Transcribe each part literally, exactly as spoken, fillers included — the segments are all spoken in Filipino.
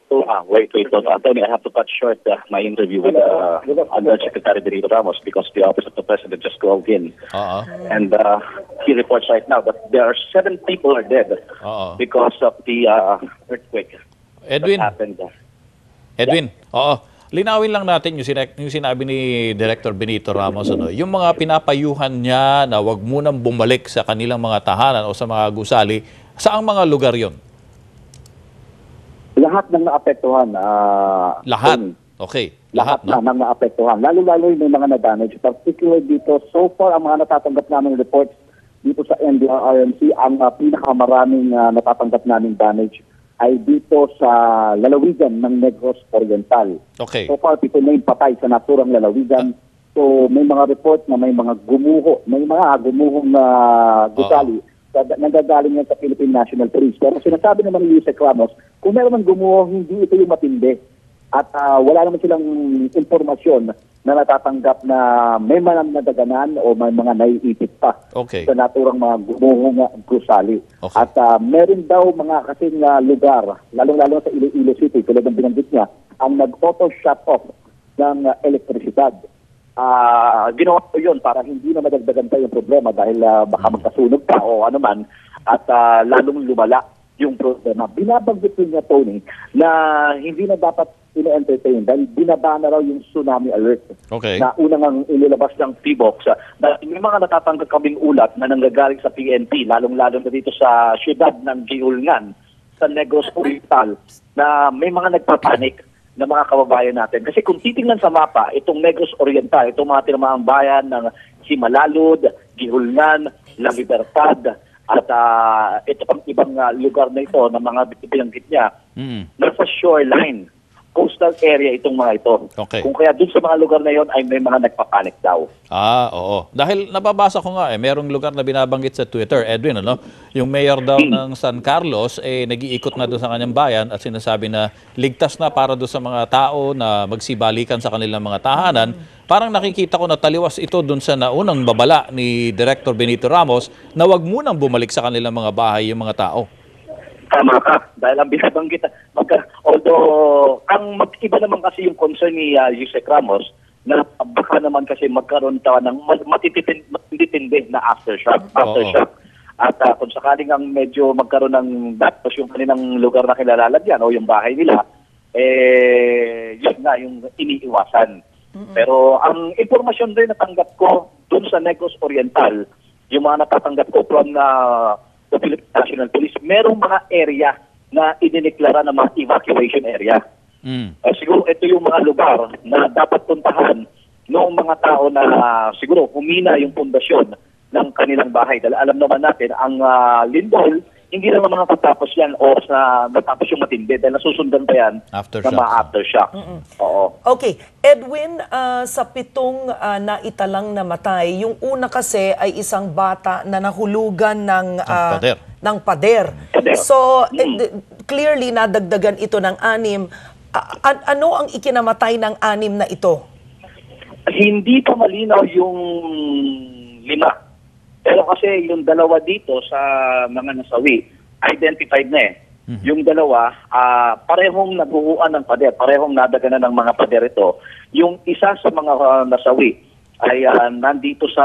to, ah, wait, wait, wait, Anthony, I have to cut short uh, my interview with uh, Undersecretary Benito Ramos because the Office of the President just called in. Uh-uh. And uh, he reports right now that there are seven people are dead Uh-uh. because of the uh, earthquake Edwin, that happened. Edwin, oo. Linawin lang natin yung, sina- yung sinabi ni Director Benito Ramos, ano, yung mga pinapayuhan niya na wag munang bumalik sa kanilang mga tahanan o sa mga gusali, saang mga lugar yon? Lahat ng naapektuhan. Uh, Lahat? Tony. Okay. Lahat, Lahat, na no? ng naapektuhan. Lalo-lalo yung mga na-damage. Particularly dito, so far, ang mga natatanggap namin reports dito sa N D R R M C, ang uh, pinakamaraming uh, natatanggap namin damage ay dito sa lalawigan ng Negros Oriental. Okay. So far, pito na yung patay sa naturang lalawigan. So may mga report na may mga gumuho, may mga gumuhong na uh, gusali uh -huh. nagagaling yan sa Philippine National Police. Pero sinasabi naman ni Yusek Ramos, kung meron man gumuho, hindi ito yung matindi. At uh, wala naman silang impormasyon na natatanggap na may mga nadaganan o may mga naiipit pa okay. sa naturang mga gumuhong gusali. Okay. At uh, meron daw mga kasing uh, lugar, lalong-lalo sa Iloilo City, tulad ng binanggit niya, ang nag-auto shut off ng uh, elektrisidad. Uh, ginawa ko yun para hindi na madagdagan pa yung problema dahil uh, baka magkasunog pa o ano man at uh, lalong lumala yung problema. Binabanggit niya, Tony, na hindi na dapat ina-entertain dahil binaba na raw yung tsunami alert. Okay. Na unang ang inilabas ng P B O X. Dahil may mga natatanggap kaming ulat na nanggagaling sa P N P, lalong-lalo na dito sa siyudad ng Giulgan, sa Negros Oriental, na may mga nagpapanik na mga kababayan natin. Kasi kung titingnan sa mapa, itong Negros Oriental, itong mga tinamaang bayan ng Himalalud, Giulgan, La Libertad, at uh, ito pang ibang uh, lugar na ito na mga binanggit niya, mm. nasa shoreline, coastal area itong mga ito. Okay. Kung kaya dun sa mga lugar na yon ay may mga nagpapanik daw. Ah, oo. Dahil nababasa ko nga eh, merong lugar na binabanggit sa Twitter, Edwin, ano? Yung mayor daw hmm. ng San Carlos, eh, nag-iikot na doon sa kanyang bayan at sinasabi na ligtas na para doon sa mga tao na magsibalikan sa kanilang mga tahanan. Parang nakikita ko na taliwas ito doon sa naunang babala ni Director Benito Ramos na wag munang bumalik sa kanilang mga bahay yung mga tao. Tama ka. Dahil ang binabanggit, magka, although ang mag-iba naman kasi yung concern ni uh, Yusek Ramos na baka naman kasi magkaroon tayo ng matitindi na aftershock. aftershock. At uh, kung sakaling ang medyo magkaroon ng datos yung kanilang lugar na kilalalagyan o yung bahay nila, eh, yun nga yung iniiwasan. Mm-hmm. Pero ang impormasyon rin natanggap ko dun sa Negros Oriental, yung mga natatanggap ko from na uh, the Philippine National Police, merong mga area na idineklara na mga evacuation area. Mm. Uh, siguro ito yung mga lugar na dapat puntahan ng mga tao na uh, siguro humina yung pundasyon ng kanilang bahay. Dahil alam naman natin, ang uh, lindol, hindi naman makapatapos yan o sa matapos yung matindi dahil nasusundan pa yan aftershock. Ng mga aftershock. Mm -mm. Oo. Okay. Edwin, uh, sa pitong uh, naitalang namatay, yung una kasi ay isang bata na nahulugan ng, uh, pader. ng pader. pader. So, mm. eh, clearly nadagdagan ito ng anim. Uh, an ano ang ikinamatay ng anim na ito? Hindi pa malinaw yung lima. Pero kasi yung dalawa dito sa mga nasawi, identified na eh. Mm-hmm. Yung dalawa, uh, parehong nabuhuan ng pader, parehong nadaganan ng mga pader ito. Yung isa sa mga uh, nasawi ay uh, nandito sa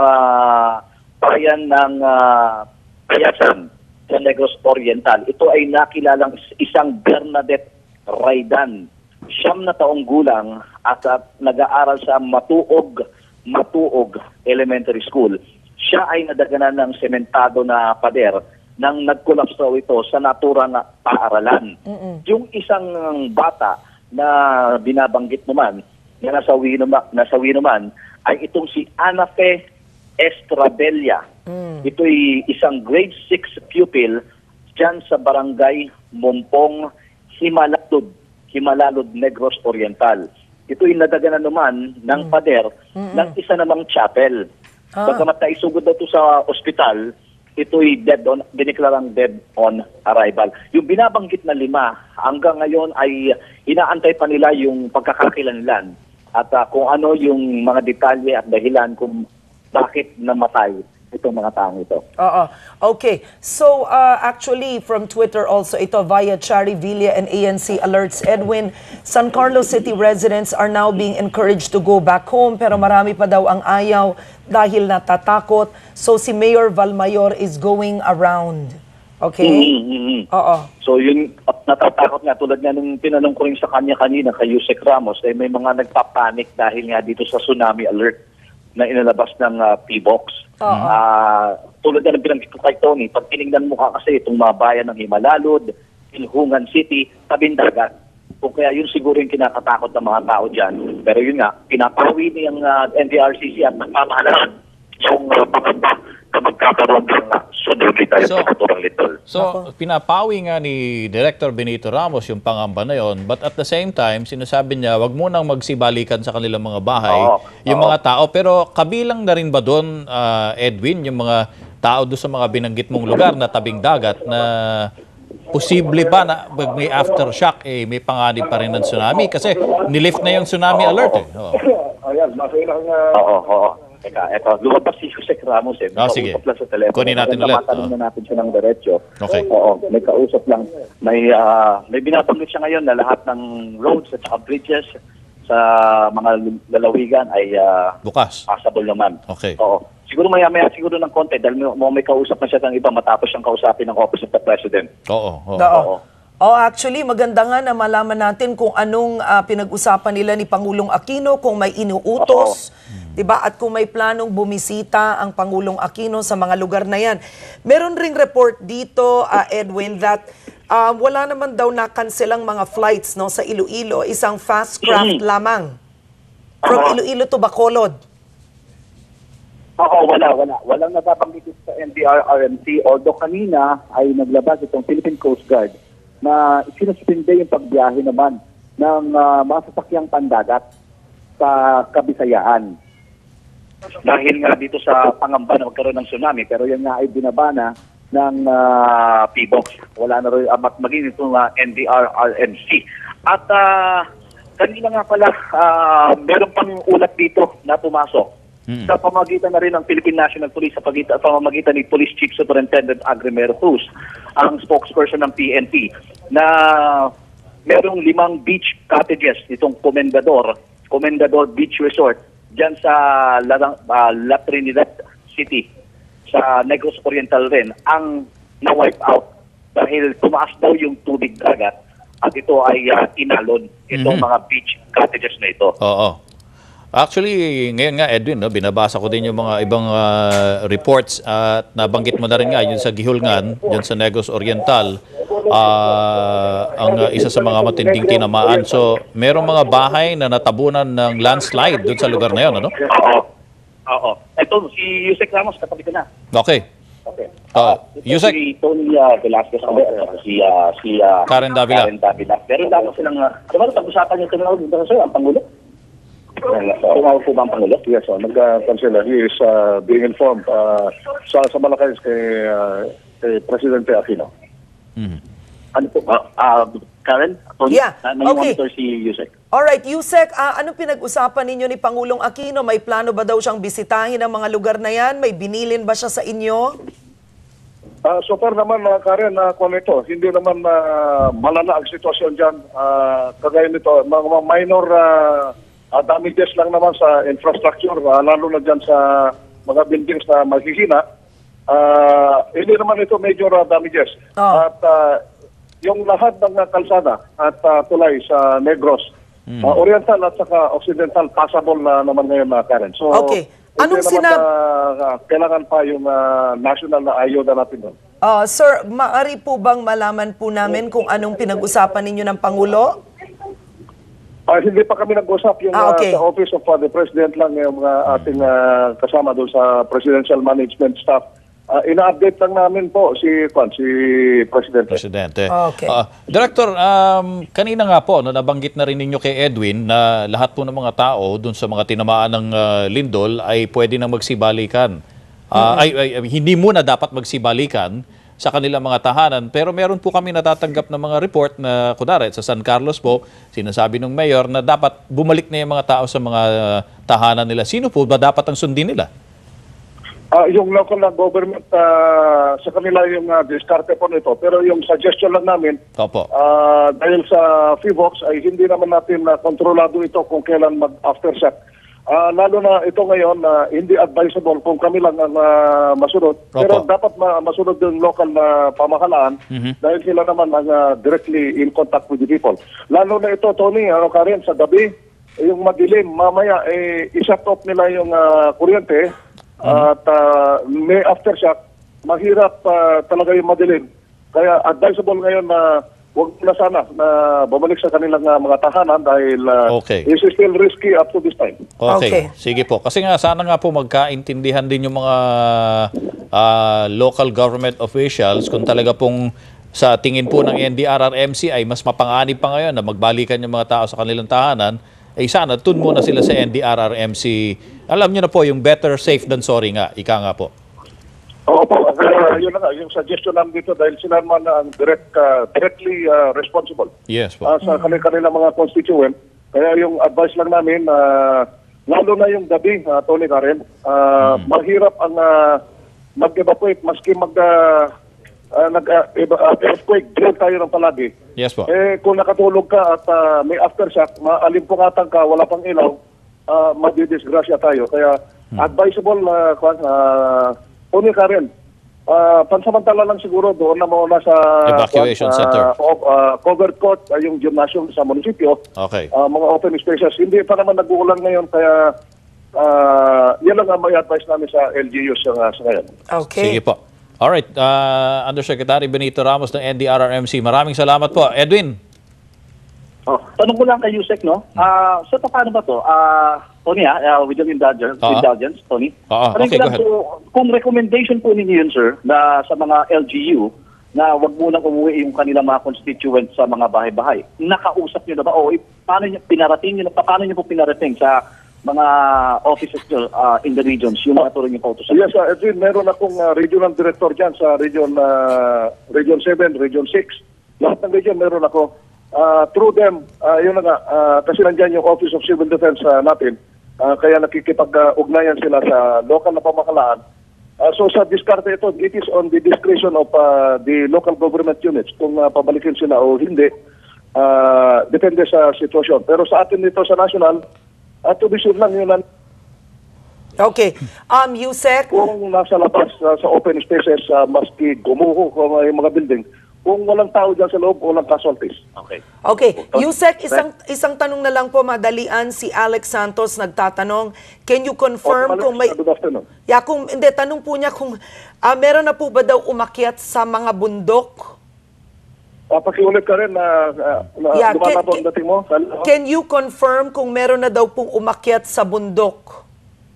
bayan ng uh, Payasan, sa Negros Oriental. Ito ay nakilalang isang Bernadette Raydan. Siyam na taong gulang at uh, nag-aaral sa Matuog, Matuog Elementary School. Siya ay nadaganan ng sementado na pader nang nag-collapse daw ito sa naturang paaralan. Mm-mm. Yung isang bata na binabanggit naman, na nasawi naman, nasawi naman ay itong si Anafe Estrabella. Mm. Ito'y isang grade six pupil dyan sa barangay Mompong, Himalalud, Himalalud, Negros Oriental. Ito'y nadaganan naman ng mm. pader Mm-mm. ng isa namang chapel. Ah. Bagamat na isugod na ito sa ospital, ito'y dead on, diniklarang dead on arrival. Yung binabanggit na lima, hanggang ngayon ay inaantay pa nila yung pagkakakilanlan at uh, kung ano yung mga detalye at dahilan kung bakit namatay itong mga taong ito. Oo. Okay. So, uh, actually, from Twitter also, ito via Chari Villa and A N C Alerts, Edwin, San Carlos City residents are now being encouraged to go back home, pero marami pa daw ang ayaw dahil natatakot. So, si Mayor Valmayor is going around. Okay? Mm-hmm. Oo. So yun, natatakot nga, tulad nga nung tinanong ko rin sa kanya kanina, kay Yusek Ramos, eh, may mga nagpapanik dahil nga dito sa tsunami alert na inalabas ng uh, P-Box. Uh, tulad na ng binanggit ko kay Tony, pag tinignan mo ka kasi itong mga bayan ng Himalalod, Ilhungan City, tabing dagat. Kung kaya yun siguro yung kinakatakot ng mga tao dyan. Pero yun nga, pinapawi niyang uh, N D R C C at nagmamahalaan yung uh, pangamba na magkakaroon ng uh, sunod tayo So, sa naturang litol. So, pinapawi nga ni Director Benito Ramos yung pangamba na yon, but at the same time, sinasabi niya, wag munang magsibalikan sa kanilang mga bahay, Oo, yung oo. mga tao. Pero kabilang na rin ba doon, ah, Edwin, yung mga tao doon sa mga binanggit mong lugar na tabing dagat na posible ba na pag may aftershock, eh, may panganib pa rin ng tsunami? Kasi nilift na yung tsunami alert eh. Oo. Ayan, makilang... Oo, oo. Teka, eto, lumabas si Yusek Ramos eh. May Ah, sige. kausap lang sa telepono. Kunin natin ulit. Matanong Oo. na natin siya ng diretso. Okay. Oo, may kausap lang. May ah, may binabanggit siya ngayon na lahat ng roads at saka bridges sa mga lalawigan ay ah, Bukas. passable naman. Okay. Oo. Siguro maya-maya siguro ng konti dahil may, may kausap na siya ng iba matapos siyang kausapin ng Office of the President. Oo. oo. Oo. Oh, actually, maganda nga na malaman natin kung anong ah, pinag-usapan nila ni Pangulong Aquino, kung may inuutos, 'di ba? At kung may planong bumisita ang Pangulong Aquino sa mga lugar na 'yan. Meron ring report dito, ah, Edwin, that ah, wala naman daw na cancelang mga flights no sa Iloilo, isang fast craft lamang from Oo. Iloilo to Bacolod. Oo, wala, wala. Walang nababanggit sa N D R R M C. Although kanina ay naglabas itong Philippine Coast Guard na sinuspinde yung pagbiyahe naman ng uh, mga sasakyang pandagat sa Kabisayaan. Dahil nga dito sa pangamba na magkaroon ng tsunami, pero yan nga ay binabana ng uh, P-Box. Wala na rin, uh, maging itong uh, N D R R M C. At uh, kanina nga pala, uh, meron pang ulat dito na pumasok. Mm. Sa pamamagitan na rin ng Philippine National Police, sa pagitan, pamamagitan ni Police Chief Superintendent Agrimero Cruz, ang spokesperson ng P N P, na merong limang beach cottages, itong Comendador, Comendador Beach Resort, dyan sa La, uh, La Trinidad City, sa Negros Oriental rin, ang na-wipe out dahil tumaas daw yung tubig dagat at ito ay uh, inalon itong Mhm. mga beach cottages na ito. Oo. Actually, ngayon nga, Edwin, no, binabasa ko din yung mga ibang ah, reports at nabanggit mo na rin nga yun sa Gihulngan, yun sa Negros Oriental, ah, ang ah, isa sa mga matinding tinamaan. So, merong mga bahay na natabunan ng landslide doon sa lugar na yun, ano? Oo. Oo. Ito, si Yusek Ramos, katabi ko na. Okay. Okay. Uh, Yusek, Si Tony uh, Velasquez, uh, si, uh, si uh, Karen Davila. Karen Davila. Pero dapat silang, uh, ano ba, pag-usapan yung tinawag dito sa ang Pangulo? Tumawag po ba ang Pangulo? Yes, oh, nagka-cancel. He is uh, being informed uh, sa, sa Malacay kay, uh, kay Presidente Aquino. Mhm. Ano po? Uh, uh, Karen? Tony? Yeah. Uh, may Okay. monitor si Yusek. Alright, Yusek, ah, anong pinag-usapan ninyo ni Pangulong Aquino? May plano ba daw siyang bisitahin ang mga lugar na yan? May binilin ba siya sa inyo? Uh, so far naman, uh, Karen, uh, kung ito, hindi naman uh, malala ang sitwasyon dyan. Uh, kagaya nito, mga, mga minor uh, uh, damages lang naman sa infrastructure, uh, lalo na dyan sa mga buildings na maghihina. Uh, hindi naman ito major uh, damages. Oh. At uh, yung lahat ng uh, kalsada at uh, tulay sa Negros, uh, Oriental at saka Occidental, passable na naman ngayon, uh, Karen. So, Okay. Anong hindi naman, sinab- uh, uh, kailangan pa yung uh, national na ayuda natin doon. Ah, sir, maari po bang malaman po namin kung anong pinag-usapan ninyo ng Pangulo? Ah, hindi pa kami nag-usap yung Ah, ah, okay. sa Office of uh, the President lang yung mga ating ah, kasama doon sa Presidential Management Staff. Ah, ina-update lang namin po si Kwan, si Presidente. Presidente. Okay. Ah, Director, um, kanina nga po, no, nabanggit na rin ninyo kay Edwin na lahat po ng mga tao dun sa mga tinamaan ng ah, lindol ay pwede nang magsibalikan. Ah, ay, ay, ay, hindi muna dapat magsibalikan sa kanilang mga tahanan. Pero meron po kami natatanggap na mga report na, kunwari, sa San Carlos po, sinasabi ng mayor na dapat bumalik na yung mga tao sa mga ah, tahanan nila. Sino po ba dapat ang sundin nila? Ah, yung local na government, ah, sa kanila yung uh, diskarte po nito. Pero yung suggestion lang namin, Opo. ah, dahil sa F I V O X ay hindi naman natin na kontrolado ito kung kailan mag-aftershock. Ah, lalo na ito ngayon, na hindi advisable kung kami lang ang ah, masunod. Opo. Pero dapat ma masunod yung local na pamahalaan Mhm. dahil sila naman ang ah, directly in contact with the people. Lalo na ito, Tony, ano ka rin, sa gabi, yung madilim, mamaya, eh, isa-top off nila yung ah, kuryente. At uh, may aftershock, mahirap uh, talaga yung madilim. Kaya advisable ngayon na huwag na sana na bumalik sa kanilang uh, mga tahanan dahil uh, Okay. this is still risky up to this time. Okay. Okay. Sige po. Kasi nga, sana nga po magkaintindihan din yung mga ah, local government officials kung talaga pong sa tingin po ng N D R R M C ay mas mapanganib pa ngayon na magbalikan yung mga tao sa kanilang tahanan, ay sana tun muna sila sa N D R R M C. Alam niyo na po, yung better safe than sorry nga. Ika nga po. Oo po, uh, yun na nga, yung suggestion namin dito dahil sila naman ang direct, uh, directly uh, responsible Yes po. uh, sa kanil kanila mga constituent. Kaya yung advice lang namin, uh, lalo na yung gabi, uh, Tony Karen, uh, mahirap ang uh, mag-evacuate maski mag uh, uh, nag, uh, eva- uh, earthquake, drill tayo ng palagi. Yes po. Eh, kung nakatulog ka at uh, may aftershock, maalimpungatan ka, wala pang ilaw, uh, madidisgrasya tayo. Kaya advisable na uh, uh, Tony Karen, uh, pansamantala lang siguro doon na muna sa Evacuation uh, center. Uh, uh, covered court, uh, yung gymnasium sa munisipyo, Okay. uh, mga open spaces. Hindi pa naman nag-uulan ngayon, kaya uh, yan lang ang may advice namin sa L G Us sa, sa ngayon. Okay. Sige po. Alright, uh, Undersecretary Benito Ramos ng N D R R M C. Maraming salamat po. Edwin. Oh, tanong ko lang kay Yusek, no? Ah, so paano ba to? Ah, Tony, ah, uh, with your indulgence, Oo. indulgence Tony. Oo, Tanong okay, ko lang go ahead. po, kung recommendation po ninyo yun, sir, na sa mga L G U, na wag munang umuwi yung kanilang mga constituents sa mga bahay-bahay. Nakausap niyo na ba? O paano niyo pinarating niyo na paano niyo po pinarating sa mga offices niyo uh, in the regions, yung mga tuloy niyo pautosan? Yes, uh, Edwin, meron akong uh, regional director dyan sa region uh, region seven, region six. Lahat ng region meron ako. Uh, through them, uh, yun na nga, uh, kasi nandyan yung Office of Civil Defense uh, natin, uh, kaya nakikipag-ugnayan sila sa local na pamahalaan. Uh, so sa diskarte ito, it is on the discretion of uh, the local government units kung uh, pabalikin sila o hindi. Uh, depende sa sitwasyon. Pero sa atin dito sa national, uh, to be sure lang yun lang, Okay. Um, Yusek, kung nasa labas, uh, sa open spaces, uh, maski gumuho kung may mga building, kung walang tao dyan sa loob, walang casualties. Okay. Okay, Yusek, isang isang tanong na lang po, madalian. Si Alex Santos nagtatanong, can you confirm Okay, kung may... good afternoon. Yeah, kung, hindi, tanong po niya kung ah, meron na po ba daw umakyat sa mga bundok? Uh, pakiulit ka rin na uh, na Yeah, lumana can- po ang dating mo. Kal- Can you confirm kung meron na daw pong umakyat sa bundok?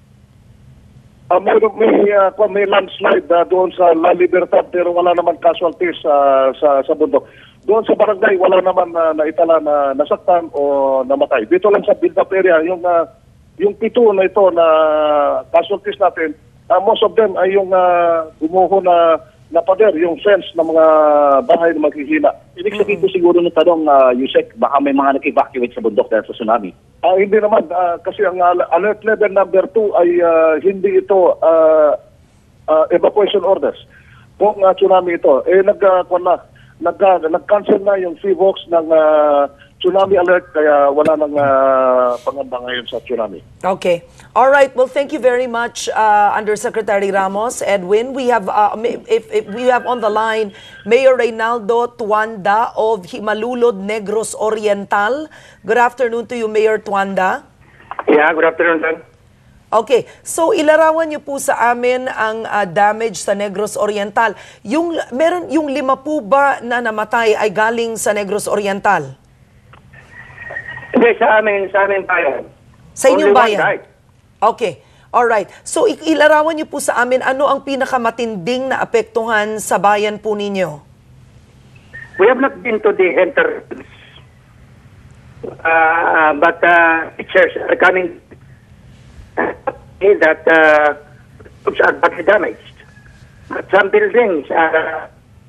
Uh, may, may, uh, kung may landslide uh, doon sa La Libertad pero wala naman casualties uh, sa sa bundok. Doon sa barangay wala naman uh, naitala na nasaktan o namatay. Dito lang sa build-up area, yung uh, yung pito na ito na casualties natin, uh, most of them ay yung uh, gumuho na na pader, yung fence ng mga bahay na maghihina. Ibig sabihin ko siguro ng tanong, uh, Yusek, baka may mga nag-evacuate sa bundok dahil sa tsunami. Ah, hindi naman, ah, kasi ang al- alert level number two ay ah, hindi ito ah, ah, evacuation orders. Kung ah, tsunami ito, eh nag, ah, kwan na, nag, ah, nag-cancel na yung V O X ng ah, tsunami alert, kaya wala nang ah, pangamba ngayon sa tsunami. Okay. All right. Well, thank you very much, uh, Undersecretary Ramos. Edwin, we have uh, may- if, if we have on the line Mayor Reynaldo Tuanda of Himalulod, Negros Oriental. Good afternoon to you, Mayor Tuanda. Yeah, good afternoon, sir. Okay, so ilarawan niyo po sa amin ang uh, damage sa Negros Oriental. Yung meron yung lima po ba na namatay ay galing sa Negros Oriental? Hindi, sa amin, sa amin bayan. Sa inyong Only one bayan? died. Okay. All right. So i- ilarawan niyo po sa amin ano ang pinakamatinding na apektuhan sa bayan po ninyo? We have not been to the entrance. Uh, but uh, pictures are coming that uh, roads are badly damaged. But some buildings, uh,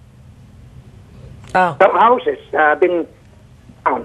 Ah. some houses have been down.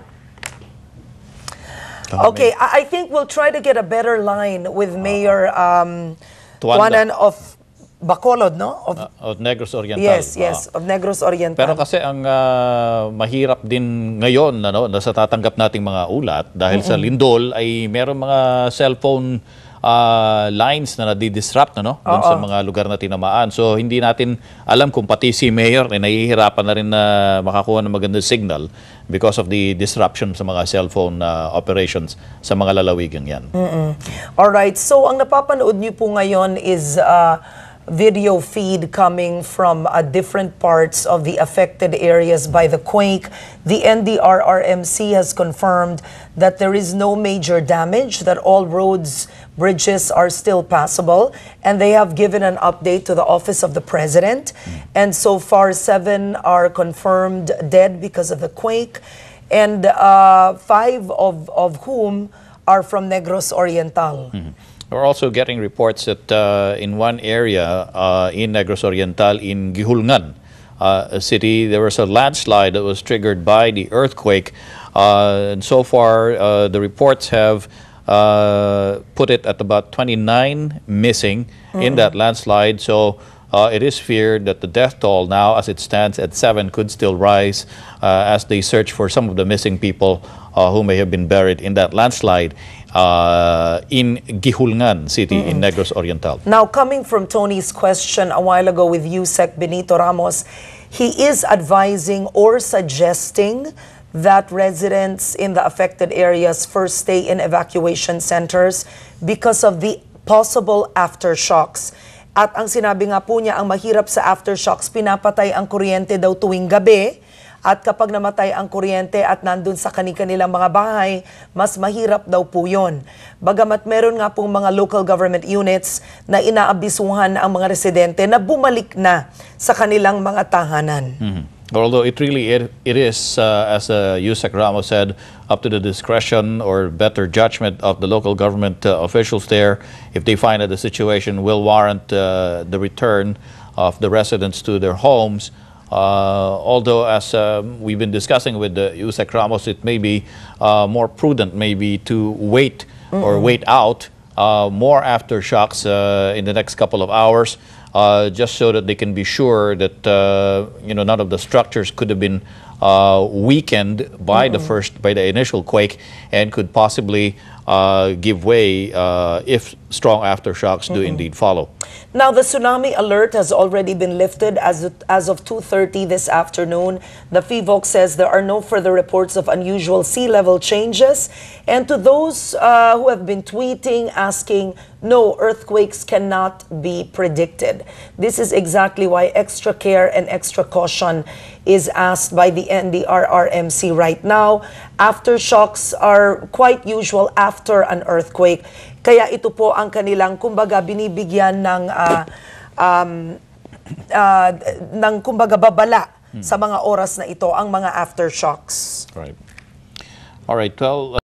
Okay, I I think we'll try to get a better line with Mayor um, Tuanda. Tuanan of Bacolod, no? Of, Uh, of Negros Oriental. yes, yes, Ah. of Negros Oriental. Pero kasi ang ah, mahirap din ngayon ano, na sa tatanggap nating mga ulat dahil sa lindol ay meron mga cellphone ah, lines na nadi-disrupt no, doon sa mga lugar na tinamaan. So hindi natin alam kung pati si Mayor ay nahihirapan na rin na makakuha ng magandang signal because of the disruption sa mga cellphone ah, operations sa mga lalawigan yan. Alright, so ang napapanood niyo po ngayon is uh, video feed coming from uh, different parts of the affected areas by the quake. The N D R R M C has confirmed that there is no major damage, that all roads, bridges are still passable, and they have given an update to the Office of the President. And so far, seven are confirmed dead because of the quake, and uh, five of, of whom are from Negros Oriental. We're also getting reports that uh, in one area uh, in Negros Oriental, in Gihulngan uh, a city, there was a landslide that was triggered by the earthquake. Uh, and so far, uh, the reports have uh, put it at about twenty-nine missing in that landslide. So uh, it is feared that the death toll now, as it stands at seven, could still rise uh, as they search for some of the missing people uh, who may have been buried in that landslide. Uh, in Gihulngan City in Negros Oriental. Now, coming from Tony's question a while ago with Yusek Benito Ramos, he is advising or suggesting that residents in the affected areas first stay in evacuation centers because of the possible aftershocks. At ang sinabi nga po niya, ang mahirap sa aftershocks, pinapatay ang kuryente daw tuwing gabi. At kapag namatay ang kuryente at nandun sa kani-kanilang mga bahay, mas mahirap daw po yun. Bagamat meron nga pong mga local government units na inaabisuhan ang mga residente na bumalik na sa kanilang mga tahanan. Mm-hmm. Although it really it, it is, uh, as uh, Yusek Ramos said, up to the discretion or better judgment of the local government uh, officials there, if they find that the situation will warrant uh, the return of the residents to their homes. Uh, although, as uh, we've been discussing with uh, Yusek Ramos, it may be uh, more prudent maybe to wait mm-hmm. or wait out uh, more aftershocks uh, in the next couple of hours, uh, just so that they can be sure that uh, you know, none of the structures could have been uh, weakened by mm-hmm. the first, by the initial quake, and could possibly uh, give way uh, if strong aftershocks do mm-hmm. indeed follow. Now, the tsunami alert has already been lifted as of, as of two thirty this afternoon. The F I V O C says there are no further reports of unusual sea level changes. And to those uh, who have been tweeting, asking, no, earthquakes cannot be predicted. This is exactly why extra care and extra caution is asked by the N D R R M C right now. Aftershocks are quite usual after an earthquake. Kaya ito po ang kanilang, kumbaga, binibigyan ng, uh, um, uh, ng kumbaga, babala hmm. sa mga oras na ito, ang mga aftershocks. Right. All right, well...